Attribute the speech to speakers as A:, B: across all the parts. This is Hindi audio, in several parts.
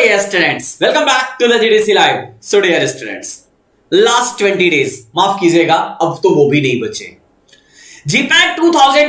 A: dear students, welcome back to the GDC Live. So dear students, last 20 days माफ कीजिएगा, अब तो वो भी नहीं बचे। जीपैट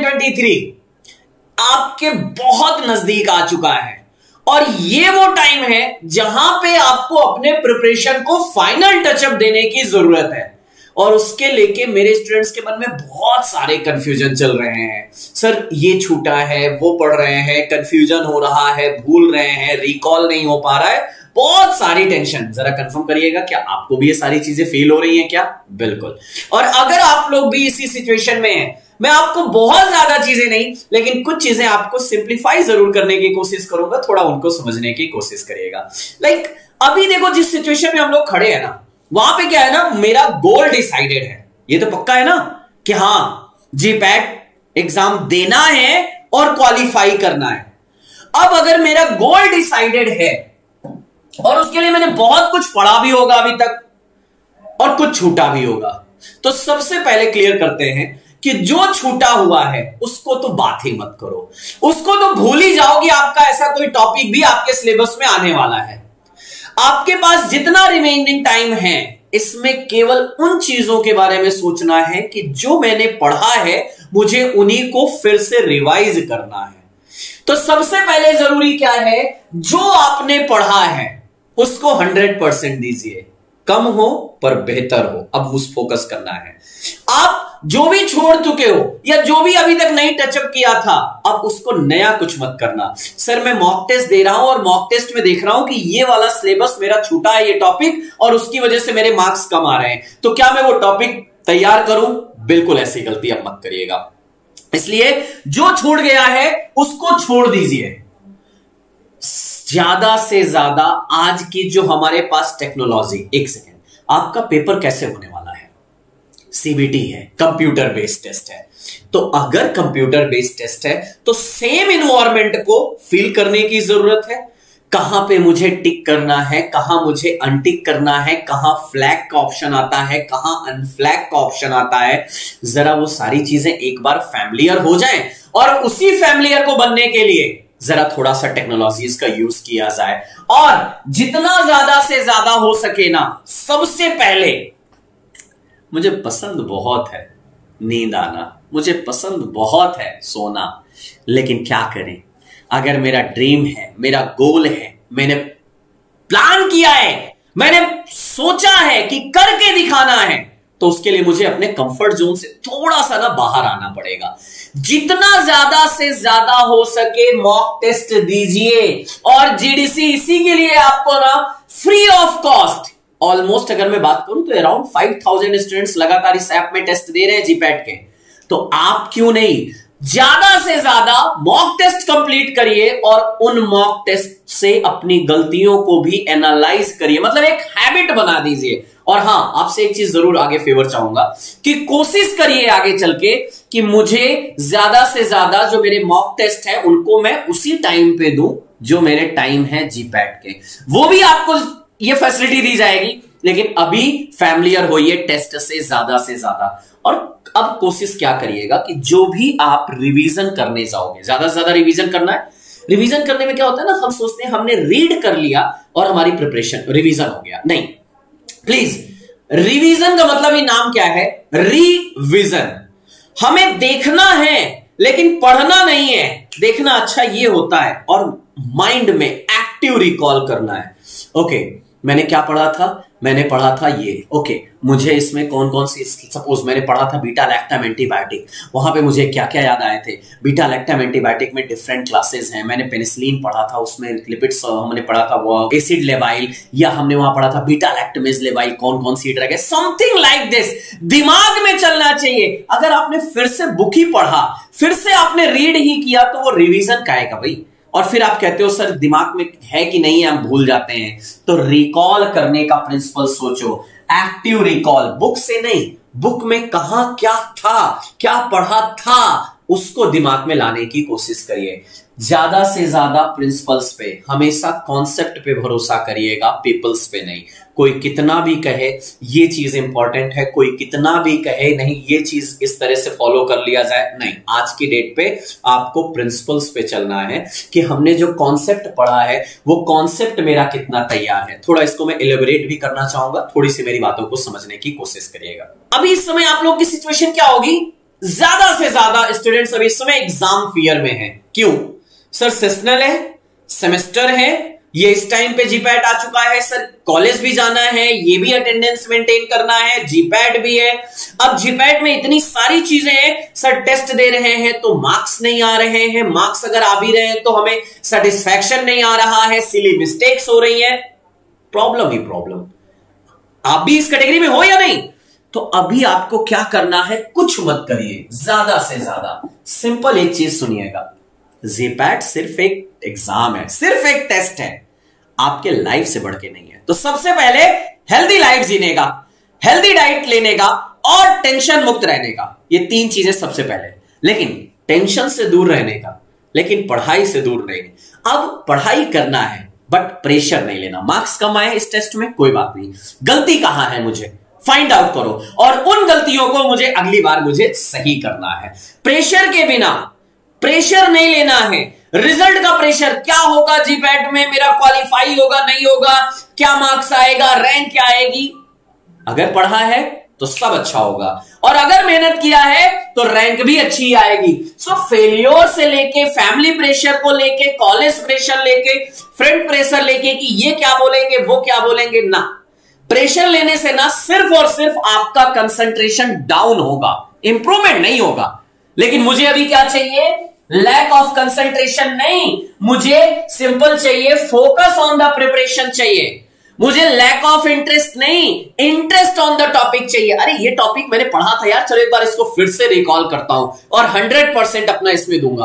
A: 2023 आपके बहुत नजदीक आ चुका है और ये वो टाइम है जहां पे आपको अपने प्रिपरेशन को फाइनल टचअप देने की जरूरत है। और उसके लेके मेरे स्टूडेंट्स के मन में बहुत सारे कंफ्यूजन चल रहे हैं। सर ये छूटा है, वो पढ़ रहे हैं, कंफ्यूजन हो रहा है, भूल रहे हैं, रिकॉल नहीं हो पा रहा है, बहुत सारी टेंशन। जरा कंफर्म करिएगा, क्या आपको भी ये सारी चीजें फील हो रही हैं क्या? बिल्कुल। और अगर आप लोग भी इसी सिचुएशन में हैं, मैं आपको बहुत ज्यादा चीजें नहीं लेकिन कुछ चीजें आपको सिंप्लीफाई जरूर करने की कोशिश करूंगा, थोड़ा उनको समझने की कोशिश करिएगा। लाइक अभी देखो जिस सिचुएशन में हम लोग खड़े हैं ना, वहां पे क्या है ना, मेरा गोल डिसाइडेड है। ये तो पक्का है ना कि हाँ जीपैट एग्जाम देना है और क्वालिफाई करना है। अब अगर मेरा गोल डिसाइडेड है और उसके लिए मैंने बहुत कुछ पढ़ा भी होगा अभी तक और कुछ छूटा भी होगा, तो सबसे पहले क्लियर करते हैं कि जो छूटा हुआ है उसको तो बात ही मत करो, उसको तो भूल ही जाओ कि आपका ऐसा कोई टॉपिक भी आपके सिलेबस में आने वाला है। आपके पास जितना रिमेनिंग टाइम है इसमें केवल उन चीजों के बारे में सोचना है कि जो मैंने पढ़ा है मुझे उन्हीं को फिर से रिवाइज करना है। तो सबसे पहले जरूरी क्या है, जो आपने पढ़ा है उसको 100% दीजिए, कम हो पर बेहतर हो। अब उस फोकस करना है। आप जो भी छोड़ चुके हो या जो भी अभी तक नहीं टचअप किया था, अब उसको नया कुछ मत करना। सर मैं मॉक टेस्ट दे रहा हूं और मॉक टेस्ट में देख रहा हूं कि ये वाला सिलेबस मेरा छूटा है, ये टॉपिक, और उसकी वजह से मेरे मार्क्स कम आ रहे हैं, तो क्या मैं वो टॉपिक तैयार करूं? बिल्कुल ऐसी गलती अब मत करिएगा। इसलिए जो छूट गया है उसको छोड़ दीजिए। ज्यादा से ज्यादा आज की जो हमारे पास टेक्नोलॉजी, एक सेकेंड, आपका पेपर कैसे होने वाला है? सीबीटी है, कंप्यूटर बेस्ड टेस्ट है। तो अगर कंप्यूटर बेस्ड टेस्ट है तो सेम इन्वायरमेंट को फील करने की जरूरत है। कहां पे मुझे टिक करना है, कहां मुझे अनटिक करना है, कहां फ्लैग का ऑप्शन आता है, कहां अनफ्लैग का ऑप्शन आता है, जरा वो सारी चीजें एक बार फैमिलियर हो जाएं और उसी फैमिलियर को बनने के लिए जरा थोड़ा सा टेक्नोलॉजीज का यूज किया जाए। और जितना ज्यादा से ज्यादा हो सके ना, सबसे पहले मुझे पसंद बहुत है नींद आना, मुझे पसंद बहुत है सोना, लेकिन क्या करें, अगर मेरा ड्रीम है, मेरा गोल है, मैंने प्लान किया है, मैंने सोचा है कि करके दिखाना है, तो उसके लिए मुझे अपने कंफर्ट जोन से थोड़ा सा ना बाहर आना पड़ेगा। जितना ज्यादा से ज्यादा हो सके मॉक टेस्ट दीजिए। और जीडीसी इसी के लिए आपको ना फ्री ऑफ कॉस्ट, ऑलमोस्ट अगर मैं बात करूं तो अराउंड 5000 स्टूडेंट्स लगातार इस ऐप में टेस्ट दे रहे हैं जीपैट के। तो आप क्यों नहीं ज्यादा से ज्यादा मॉक टेस्ट कंप्लीट करिए और उन मॉक टेस्ट से अपनी गलतियों को भी एनालाइज करिए, मतलब एक हैबिट बना दीजिए। और हां, आपसे एक चीज जरूर आगे फेवर चाहूंगा कि कोशिश करिए आगे चल के कि मुझे ज्यादा से ज्यादा जो मेरे मॉक टेस्ट है उनको मैं उसी टाइम पे दूं जो मेरे टाइम है जीपैट के। वो भी आपको ये फैसिलिटी दी जाएगी, लेकिन अभी फैमिलियर होइए टेस्ट से ज्यादा। और अब कोशिश क्या करिएगा कि जो भी आप रिवीजन करने जाओगे, ज्यादा से ज्यादा रिवीजन करना है। रिवीजन करने में क्या होता है ना, हम सोचते हैं हमने रीड कर लिया और हमारी प्रिपरेशन रिवीजन हो गया। नहीं, प्लीज, रिवीजन का मतलब ही नाम क्या है, रिवीजन। हमें देखना है लेकिन पढ़ना नहीं है। देखना अच्छा ये होता है और माइंड में एक्टिव रिकॉल करना है। ओके, मैंने क्या पढ़ा था? मैंने पढ़ा था ये। ओके, मुझे इसमें कौन कौन सी, सपोज मैंने पढ़ा था बीटा लैक्टम एंटीबायोटिक, वहां पे मुझे क्या क्या याद आए थे? बीटा लैक्टम एंटीबायोटिक में डिफरेंट क्लासेस हैं। मैंने पेनिसिलिन पढ़ा था, उसमें लिपिड्स हमने पढ़ा था, वो एसिड लेवाइल, या हमने वहां पढ़ा था बीटा लैक्टमेज लेवाइल, कौन कौन सी ड्रग है, समथिंग लाइक दिस। दिमाग में चलना चाहिए। अगर आपने फिर से बुक ही पढ़ा, फिर से आपने रीड ही किया, तो वो रिवीजन का आएगा भाई। और फिर आप कहते हो सर दिमाग में है कि नहीं, हम भूल जाते हैं। तो रिकॉल करने का प्रिंसिपल सोचो, एक्टिव रिकॉल, बुक से नहीं, बुक में कहां क्या था, क्या पढ़ा था, उसको दिमाग में लाने की कोशिश करिए। ज्यादा से ज्यादा प्रिंसिपल्स पे, हमेशा कॉन्सेप्ट पे भरोसा करिएगा, पीपल्स पे नहीं। कोई कितना भी कहे ये चीज इंपॉर्टेंट है, कोई कितना भी कहे नहीं ये चीज इस तरह से फॉलो कर लिया जाए, नहीं। आज की डेट पे आपको प्रिंसिपल्स पे चलना है कि हमने जो कॉन्सेप्ट पढ़ा है वो कॉन्सेप्ट मेरा कितना तैयार है। थोड़ा इसको मैं एलिबरेट भी करना चाहूंगा, थोड़ी सी मेरी बातों को समझने की कोशिश करिएगा। अभी इस समय आप लोग की सिचुएशन क्या होगी, ज्यादा से ज्यादा स्टूडेंट्स अभी इस समय एग्जाम फियर में है। क्यों सर? सेशनल है, सेमेस्टर है, ये इस टाइम पे जीपैट आ चुका है सर, कॉलेज भी जाना है, ये भी अटेंडेंस मेंटेन करना है, जीपैट भी है। अब जीपैट में इतनी सारी चीजें हैं सर, टेस्ट दे रहे हैं तो मार्क्स नहीं आ रहे हैं, मार्क्स अगर आ भी रहे हैं तो हमें सेटिस्फैक्शन नहीं आ रहा है, सिली मिस्टेक्स हो रही है। प्रॉब्लम ही प्रॉब्लम। आप भी इस कैटेगरी में हो या नहीं? तो अभी आपको क्या करना है, कुछ मत करिए, ज्यादा से ज्यादा सिंपल एक चीज सुनिएगा, जीपैट सिर्फ एक एग्जाम है, सिर्फ एक टेस्ट है, आपके लाइफ से बढ़ के नहीं है। तो सबसे पहले हेल्दी लाइफ जीने का, हेल्दी डाइट लेने का और टेंशन मुक्त रहने का, ये तीन चीजें सबसे पहले। लेकिन टेंशन से दूर रहने का, लेकिन पढ़ाई से दूर रहने। अब पढ़ाई करना है बट प्रेशर नहीं लेना। मार्क्स कम आए इस टेस्ट में कोई बात नहीं, गलती कहां है मुझे फाइंड आउट करो और उन गलतियों को मुझे अगली बार मुझे सही करना है। प्रेशर के बिना, प्रेशर नहीं लेना है। रिजल्ट का प्रेशर, क्या होगा जीपैट में, मेरा क्वालिफाई होगा नहीं होगा, क्या मार्क्स आएगा, रैंक क्या आएगी। अगर पढ़ा है तो सब अच्छा होगा और अगर मेहनत किया है तो रैंक भी अच्छी आएगी। सो फेलियर से लेके, फैमिली प्रेशर को लेके, कॉलेज प्रेशर लेके, फ्रेंड प्रेशर लेके कि ये क्या बोलेंगे वो क्या बोलेंगे, ना। प्रेशर लेने से ना सिर्फ और सिर्फ आपका कंसंट्रेशन डाउन होगा, इंप्रूवमेंट नहीं होगा। लेकिन मुझे अभी क्या चाहिए, लैक ऑफ कंसंट्रेशन नहीं, मुझे सिंपल चाहिए, फोकस ऑन द प्रिपरेशन चाहिए। मुझे लैक ऑफ इंटरेस्ट नहीं, इंटरेस्ट ऑन द टॉपिक चाहिए। अरे ये टॉपिक मैंने पढ़ा था यार, चलो एक बार इसको फिर से रिकॉल करता हूं और 100% अपना इसमें दूंगा।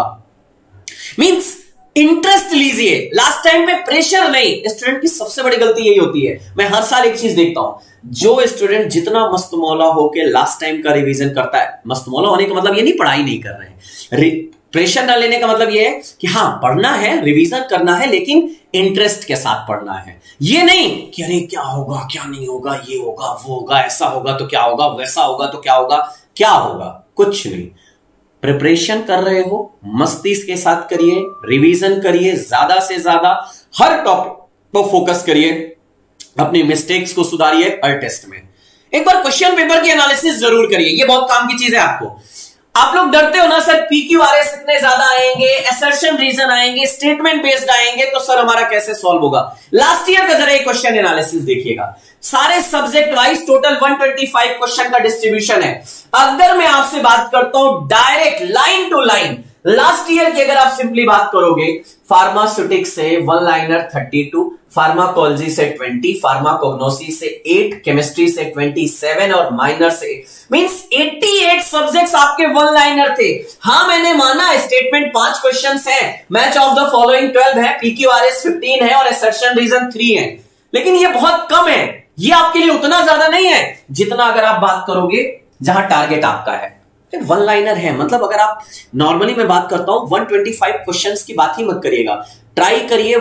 A: मींस इंटरेस्ट लीजिए, लास्ट टाइम में प्रेशर नहीं। स्टूडेंट की सबसे बड़ी गलती यही होती है, मैं हर साल एक चीज देखता हूं, जो स्टूडेंट जितना मस्त मौला होके लास्ट टाइम का रिवीजन करता है, मस्त मौला होने का मतलब ये नहीं पढ़ाई नहीं कर रहे हैं, प्रेशर न लेने का मतलब ये है कि हाँ पढ़ना है, रिवीजन करना है, लेकिन इंटरेस्ट के साथ पढ़ना है। ये नहीं कि अरे क्या होगा क्या नहीं होगा, ये होगा वो होगा, ऐसा होगा तो क्या होगा, वैसा होगा तो क्या होगा, क्या होगा कुछ नहीं। प्रिपरेशन कर रहे हो, मस्ती के साथ करिए, रिवीजन करिए, ज्यादा से ज्यादा हर टॉपिक पर फोकस करिए, अपनी मिस्टेक्स को सुधारिए। हर टेस्ट में एक बार क्वेश्चन पेपर की एनालिसिस जरूर करिए, ये बहुत काम की चीज है आपको। आप लोग डरते हो ना सर PQRS इतने ज्यादा आएंगे, असर्शन रीजन आएंगे, स्टेटमेंट बेस्ड आएंगे, तो सर हमारा कैसे सॉल्व होगा। लास्ट ईयर का जरा एक क्वेश्चन एनालिसिस देखिएगा, सारे सब्जेक्ट वाइज टोटल 125 क्वेश्चन का डिस्ट्रीब्यूशन है। अगर मैं आपसे बात करता हूं direct line to line, last year की अगर आप सिंपली बात करोगे, फार्मास्यूटिक्स से 1 लाइनर 32, फार्माकोलॉजी से 20, फार्माकोग्नोसी से 8, केमिस्ट्री से 27 और माइनर से मींस 88 सब्जेक्ट्स आपके 1 लाइनर थे। हां मैंने माना स्टेटमेंट 5 क्वेश्चंस है, मैच ऑफ द फॉलोइंग 12 है, PQRS 15 है और असर्शन रीजन 3 है, लेकिन ये बहुत कम है, ये आपके लिए उतना ज्यादा नहीं है जितना अगर आप बात करोगे जहां टारगेट आपका है। 1 लाइनर है मतलब अगर आप नॉर्मली मैं बात करता हूं 125 क्वेश्चंस की बात ही मत करिएगा, ट्राई करिए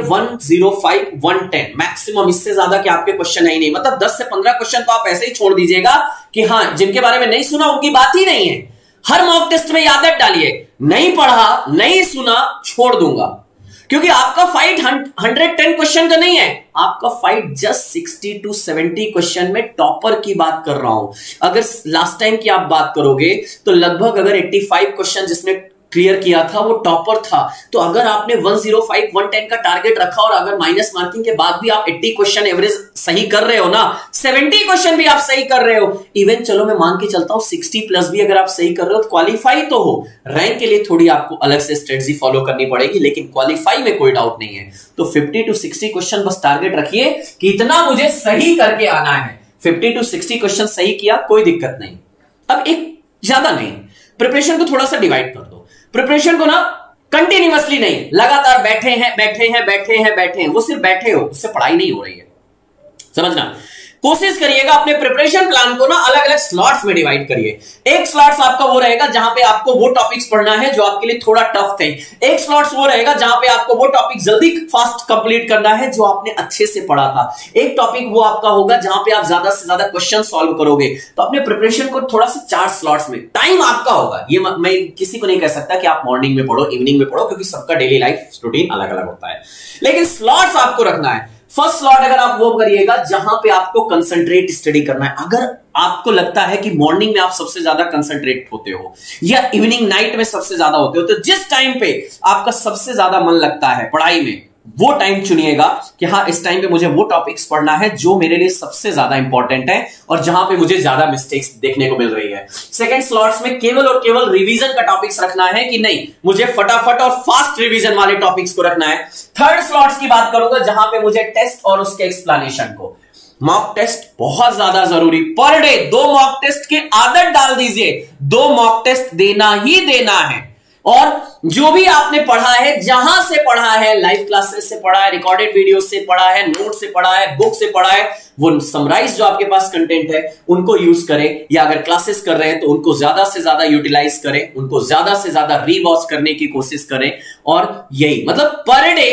A: 105 110 मैक्सिमम, इससे ज्यादा कि आपके क्वेश्चन है ही नहीं। मतलब 10 से 15 क्वेश्चन तो आप ऐसे ही छोड़ दीजिएगा कि हाँ जिनके बारे में नहीं सुना उनकी बात ही नहीं है। हर मॉक टेस्ट में आदत डालिए, नहीं पढ़ा नहीं सुना छोड़ दूंगा, क्योंकि आपका फाइट 110 क्वेश्चन का नहीं है, आपका फाइट जस्ट 60 to 70 क्वेश्चन में टॉपर की बात कर रहा हूं। अगर लास्ट टाइम की आप बात करोगे तो लगभग अगर 85 क्वेश्चन जिसने क्लियर किया था वो टॉपर था। तो अगर आपने 105 110 का टारगेट रखा और अगर माइनस मार्किंग के बाद भी आप 80 क्वेश्चन एवरेज सही कर रहे हो ना, 70 क्वेश्चन भी आप सही कर रहे हो, इवन चलो मैं मान के चलता हूं 60 प्लस भी अगर आप सही कर रहे हो तो क्वालिफाई तो हो। रैंक के लिए थोड़ी आपको अलग से स्ट्रेटजी फॉलो करनी पड़ेगी, लेकिन क्वालिफाई में कोई डाउट नहीं है। तो 50 to 60 क्वेश्चन बस टारगेट रखिए कि इतना मुझे सही करके आना है। 50 to 60 क्वेश्चन सही किया कोई दिक्कत नहीं। अब एक ज्यादा नहीं, प्रिपरेशन को थोड़ा सा डिवाइड कर दो। प्रिपरेशन को ना कंटिन्यूअसली नहीं, लगातार बैठे हैं, वो सिर्फ बैठे हो, उससे पढ़ाई नहीं हो रही है, समझना। कोशिश करिएगा अपने प्रिपरेशन प्लान को ना अलग अलग स्लॉट्स में डिवाइड करिए। एक स्लॉट्स आपका वो रहेगा जहां पे आपको वो टॉपिक्स पढ़ना है जो आपके लिए थोड़ा टफ थे, एक स्लॉट्स वो रहेगा जहां पे आपको वो टॉपिक जल्दी फास्ट कंप्लीट करना है जो आपने अच्छे से पढ़ा था, एक टॉपिक वो आपका होगा जहां पे आप ज्यादा से ज्यादा क्वेश्चन सॉल्व करोगे। तो अपने प्रिपरेशन को थोड़ा सा 4 स्लॉट्स में, टाइम आपका होगा, ये मैं किसी को नहीं कह सकता कि आप मॉर्निंग में पढ़ो इवनिंग में पढ़ो, क्योंकि सबका डेली लाइफ रूटीन अलग अलग होता है, लेकिन स्लॉट्स आपको रखना है। फर्स्ट स्लॉट अगर आप वो करिएगा जहां पे आपको कंसंट्रेट स्टडी करना है। अगर आपको लगता है कि मॉर्निंग में आप सबसे ज्यादा कंसंट्रेट होते हो या इवनिंग नाइट में सबसे ज्यादा होते हो, तो जिस टाइम पे आपका सबसे ज्यादा मन लगता है पढ़ाई में वो टाइम चुनिएगा कि हाँ इस टाइम पे मुझे वो टॉपिक्स पढ़ना है जो मेरे लिए सबसे ज्यादा इंपॉर्टेंट है और जहां पे मुझे ज्यादा मिस्टेक्स देखने को मिल रही है। सेकंड स्लॉट्स में केवल और केवल रिवीजन का टॉपिक्स रखना है कि नहीं, मुझे फटाफट और फास्ट रिवीजन वाले टॉपिक्स को रखना है। थर्ड स्लॉट्स की बात करूंगा जहां पे मुझे टेस्ट और उसके एक्सप्लेनेशन को, मॉक टेस्ट बहुत ज्यादा जरूरी, पर डे 2 मॉक टेस्ट की आदत डाल दीजिए, 2 मॉक टेस्ट देना ही देना है। और जो भी आपने पढ़ा है, जहां से पढ़ा है, लाइव क्लासेस से पढ़ा है, रिकॉर्डेड वीडियो से पढ़ा है, नोट से पढ़ा है, बुक से पढ़ा है, वो समराइज जो आपके पास कंटेंट है उनको यूज करें, या अगर क्लासेस कर रहे हैं तो उनको ज्यादा से ज्यादा यूटिलाइज करें, उनको ज्यादा से ज्यादा रीवॉच करने की कोशिश करें। और यही मतलब पर डे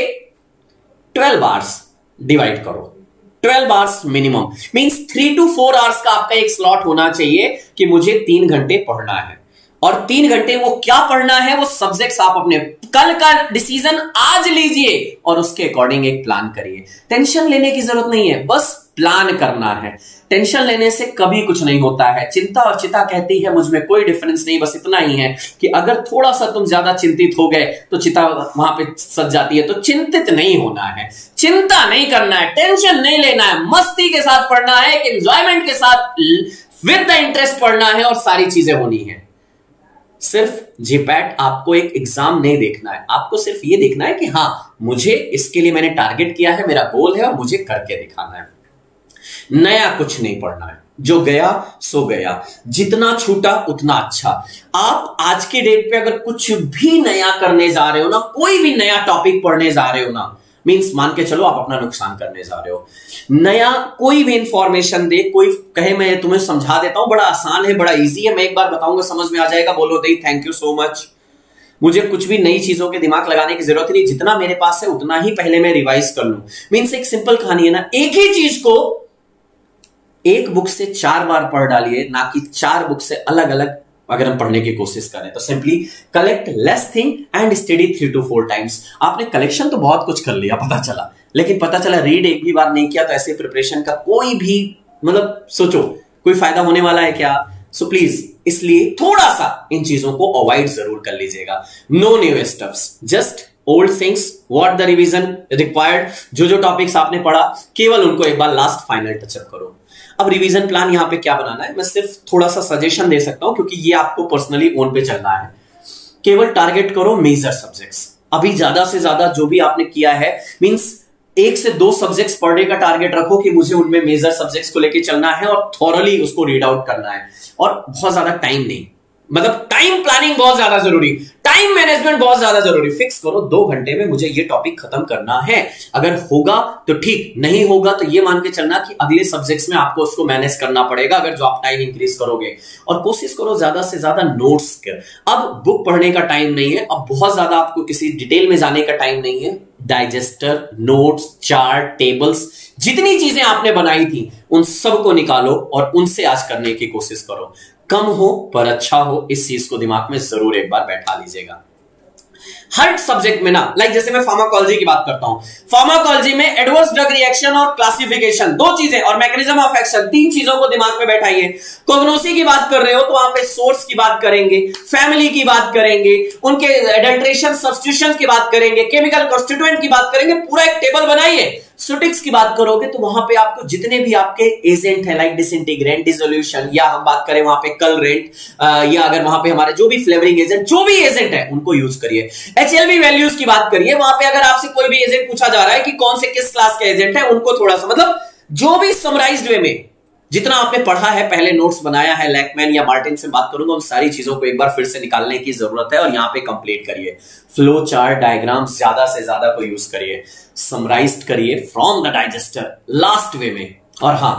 A: 12 आवर्स डिवाइड करो, 12 hours minimum, means 3 to 4 hours का आपका एक स्लॉट होना चाहिए कि मुझे 3 घंटे पढ़ना है। और 3 घंटे वो क्या पढ़ना है, वो सब्जेक्ट्स आप अपने कल का डिसीजन आज लीजिए और उसके अकॉर्डिंग एक प्लान करिए। टेंशन लेने की जरूरत नहीं है, बस प्लान करना है। टेंशन लेने से कभी कुछ नहीं होता है। चिंता और चिता कहती है मुझ में कोई डिफरेंस नहीं, बस इतना ही है कि अगर थोड़ा सा तुम ज्यादा चिंतित हो गए तो चिता वहां पे सज जाती है। तो चिंतित नहीं होना है, चिंता नहीं करना है, टेंशन नहीं लेना है, मस्ती के साथ पढ़ना है, एक एंजॉयमेंट के साथ विद द इंटरेस्ट पढ़ना है और सारी चीजें होनी है। सिर्फ जीपैट आपको एक एग्जाम नहीं देखना है, आपको सिर्फ ये देखना है कि हाँ मुझे इसके लिए मैंने टारगेट किया है, मेरा गोल है और मुझे करके दिखाना है। नया कुछ नहीं पढ़ना है, जो गया सो गया, जितना छूटा उतना अच्छा। आप आज के डेट पे अगर कुछ भी नया करने जा रहे हो ना, कोई भी नया टॉपिक पढ़ने जा रहे हो ना, मींस मान के चलो आप अपना नुकसान करने जा रहे हो। नया कोई भी इंफॉर्मेशन दे, कोई कहे मैं तुम्हें समझा देता हूं, बड़ा आसान है, बड़ा इजी है, मैं एक बार बताऊंगा समझ में आ जाएगा, बोलो नहीं थैंक यू सो मच, मुझे कुछ भी नई चीजों के दिमाग लगाने की जरूरत नहीं, जितना मेरे पास है उतना ही पहले मैं रिवाइज कर लूं। मींस एक सिंपल कहानी है ना, एक ही चीज को एक बुक से 4 बार पढ़ डालिए, ना कि 4 बुक से अलग अलग अगर हम पढ़ने की कोशिश करें। तो simply collect less thing and study 3 to 4 times. आपने कलेक्शन तो बहुत कुछ कर लिया पता चला, लेकिन पता चला रीड एक भी बार नहीं किया, तो ऐसे प्रिपरेशन का कोई भी मतलब सोचो कोई फायदा होने वाला है क्या? सो प्लीज इसलिए थोड़ा सा इन चीजों को अवॉइड जरूर कर लीजिएगा। No new stuffs, just old things, what the revision required. जो टॉपिक्स आपने पढ़ा केवल उनको एक बार लास्ट फाइनल टचअप करो। अब रिवीजन प्लान यहां पे क्या बनाना है, मैं सिर्फ थोड़ा सा सजेशन दे सकता हूं क्योंकि ये आपको पर्सनली ओन पे चलना है। केवल टारगेट करो मेजर सब्जेक्ट्स। अभी ज्यादा से ज्यादा जो भी आपने किया है, मींस 1 से 2 सब्जेक्ट्स पढ़ने का टारगेट रखो कि मुझे उनमें मेजर सब्जेक्ट्स को लेके चलना है और थॉरली उसको रीड आउट करना है। और बहुत ज्यादा टाइम नहीं, मतलब टाइम प्लानिंग बहुत ज्यादा जरूरी, टाइम मैनेजमेंट बहुत ज्यादा जरूरी। फिक्स करो 2 घंटे में मुझे ये टॉपिक खत्म करना है, अगर होगा तो ठीक, नहीं होगा तो ये मान के चलना कि अगले सब्जेक्ट्स में आपको उसको मैनेज करना पड़ेगा अगर जो आप टाइम इंक्रीज करोगे। और कोशिश करो ज्यादा से ज्यादा नोट्स कर। अब बुक पढ़ने का टाइम नहीं है, अब बहुत ज्यादा आपको किसी डिटेल में जाने का टाइम नहीं है। डाइजेस्टर, नोट्स, चार्ट, टेबल्स, जितनी चीजें आपने बनाई थी उन सबको निकालो और उनसे आज करने की कोशिश करो। कम हो पर अच्छा हो, इस चीज को दिमाग में जरूर एक बार बैठा लीजिएगा। हर सब्जेक्ट में ना, लाइक जैसे मैं फार्माकोलॉजी की बात करता हूं, फार्माकोलॉजी में एडवर्स ड्रग रिएक्शन और क्लासिफिकेशन 2 चीजें और मैकेनिज्म ऑफ एक्शन 3 चीजों को दिमाग में बैठाइए। कोग्नोसी की बात कर रहे हो तो वहां पे सोर्स की बात करेंगे, फैमिली की बात करेंगे, उनके एडल्ट्रेशन सब्स्टिट्यूशंस की बात करेंगे, केमिकल कॉन्स्टिट्यूएंट की बात करेंगे, पूरा एक टेबल बनाइए। सुटिक्स की बात करोगे तो वहां पे आपको जितने भी आपके एजेंट है, लाइक डिसइंटीग्रेंट, डिसोल्यूशन, या हम बात करें वहां पे कलरेंट, या अगर वहां पे हमारे जो भी फ्लेवरिंग एजेंट, जो भी एजेंट है उनको यूज करिए। HLB वैल्यूज की बात करिए, वहां पे अगर आपसे कोई भी एजेंट पूछा जा रहा है कि कौन से किस क्लास के एजेंट है, उनको थोड़ा सा मतलब जो भी समराइज्ड वे में जितना आपने पढ़ा है, पहले नोट्स बनाया है, लैकमैन या मार्टिन से बात करूंगा, उन सारी चीजों को एक बार फिर से निकालने की जरूरत है और यहां पे कंप्लीट करिए। फ्लो चार्ट, डायग्राम ज्यादा से ज्यादा को यूज करिए, समराइज्ड करिए from the digester last way में। और हाँ,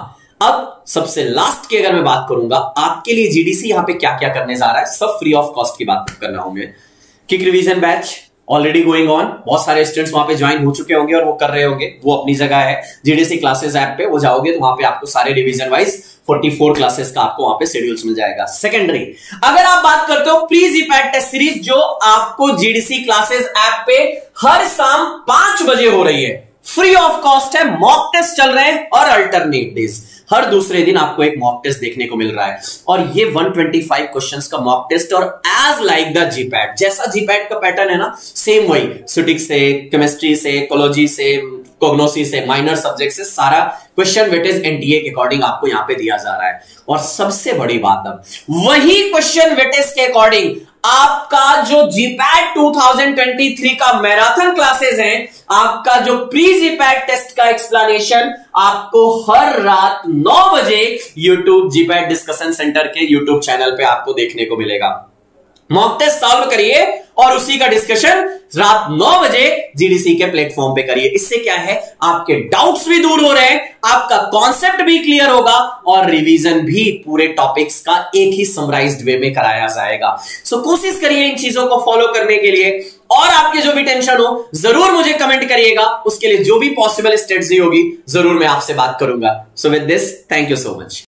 A: अब सबसे लास्ट की अगर मैं बात करूंगा, आपके लिए जीडीसी यहां पे क्या क्या करने जा रहा है, सब फ्री ऑफ कॉस्ट की बात कर रहा हूं मैं। Kick revision batch already going on, बहुत सारे स्टूडेंट्स वहां पे ज्वाइन हो चुके होंगे और वो कर रहे होंगे, वो अपनी जगह है। जीडीसी क्लासेस ऐप पे वो जाओगे तो वहां पे आपको सारे रिवीजन वाइज 44 क्लासेस का आपको वहां पे शेड्यूल्स मिल जाएगा। सेकेंडरी, अगर आप बात करते हो प्री जीपैट टेस्ट सीरीज, जो आपको जीडीसी क्लासेस ऐप पे हर शाम 5 बजे हो रही है, फ्री ऑफ कॉस्ट है, मॉक टेस्ट चल रहे हैं और अल्टरनेट डेज हर दूसरे दिन आपको एक मॉक टेस्ट देखने को मिल रहा है। और ये 125 क्वेश्चंस का मॉक टेस्ट, और एज लाइक द जीपैट, जैसा जीपैट का पैटर्न है ना, सेम वही, स्टैटिस्टिक्स से, केमिस्ट्री से, इकोलॉजी से, कोग्नोसी से, माइनर सब्जेक्ट से, सारा क्वेश्चन वेटेज एनटीए के अकॉर्डिंग आपको यहां पे दिया जा रहा है। और सबसे बड़ी बात, अब वही क्वेश्चन वेटेज के अकॉर्डिंग आपका जो जीपैट 2023 का मैराथन क्लासेस हैं, आपका जो प्री जीपैट टेस्ट का एक्सप्लेनेशन आपको हर रात 9 बजे यूट्यूब जीपैट डिस्कशन सेंटर के यूट्यूब चैनल पे आपको देखने को मिलेगा। मॉक टेस्ट सॉल्व करिए और उसी का डिस्कशन रात 9 बजे जीडीसी के प्लेटफॉर्म पे करिए। इससे क्या है, आपके डाउट्स भी दूर हो रहे हैं, आपका कॉन्सेप्ट भी क्लियर होगा और रिवीजन भी पूरे टॉपिक्स का एक ही समराइज्ड वे में कराया जाएगा। सो कोशिश करिए इन चीजों को फॉलो करने के लिए, और आपके जो भी टेंशन हो जरूर मुझे कमेंट करिएगा, उसके लिए जो भी पॉसिबल स्ट्रेटजी होगी जरूर मैं आपसे बात करूंगा। So with this, thank you so much.